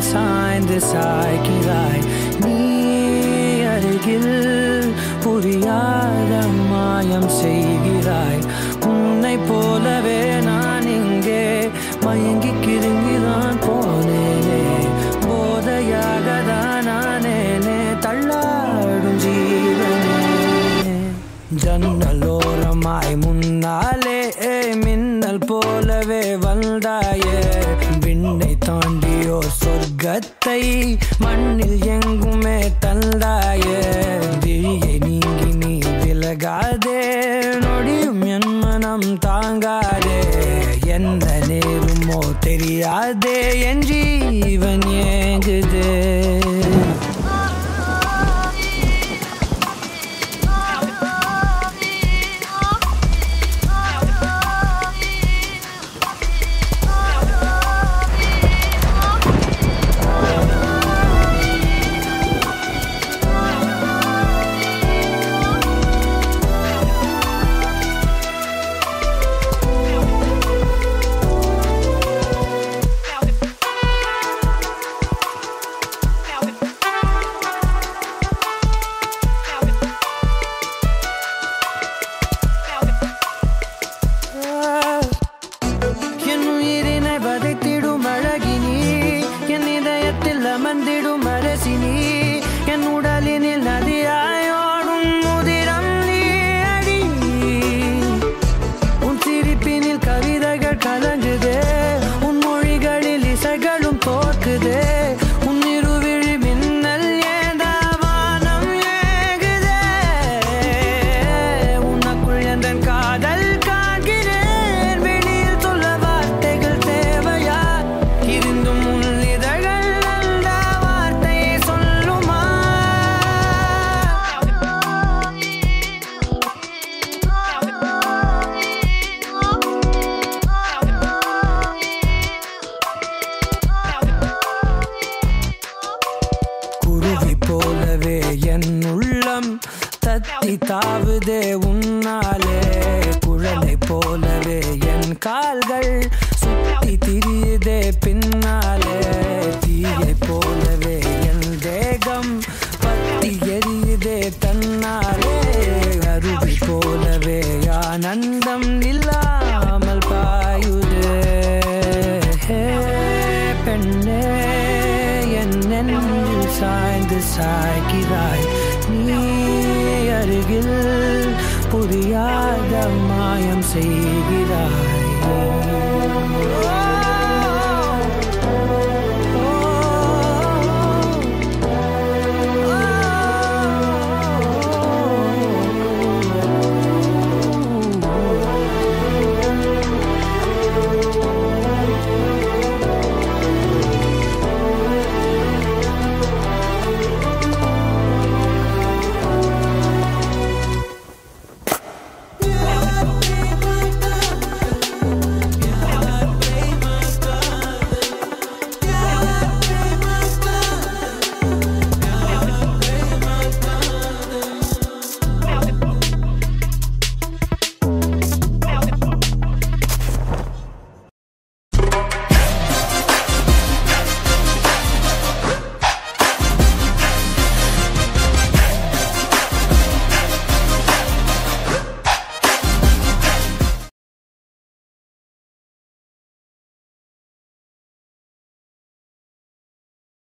சாய்ந்து சாய்கிறாய். நீ அருகில் புரியாத மாயம் செய்கிறாய். உன்னை போலவே நான் இங்கே மயங்கி கிருங்கிதான் போனேனே. போதையாக தான் நானேனே தள்ளாடும் ஜீவனே. ஜன்னலோரமாய் முன்னாலே மின்னல் போலவே வந்தாயே. விண்ணை தாண்டியோ சொர்க்கத்தை மண்ணில் எங்குமே தந்தாயே. விழியை நீங்கி நீ விலகாதே, நொடியும் என் மனம் தாங்காதே. என்ன நேருமோ தெரியாதே, என் ஜீவன் ஏங்குதே. தாவுதே உன்னாலே. குழலை போலவே என் கால்கள் சுத்தி திரியுதே பின்னாலே. தீயை போலவே என் தேகம் பத்தி எரியுதே தன்னாலே. அருவி போலவே ஆனந்தம் இல்லாமல் பாயுதே. பெண்ணே என் நெஞ்சில் சாய்ந்து சாய்கிறாய். நீ அருகில் புரியாத மாயம் செய்கிறாய்.